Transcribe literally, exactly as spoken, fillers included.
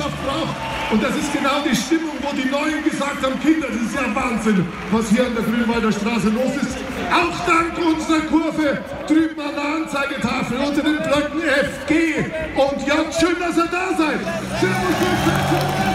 Gesellschaft braucht. Und das ist genau die Stimmung, wo die Neuen gesagt haben, Kinder, das ist ja Wahnsinn, was hier an der Grünwalder Straße los ist. Auch dank unserer Kurve drüben an der Anzeigetafel unter den Blöcken F, G und J. Schön, dass ihr da seid. Servus,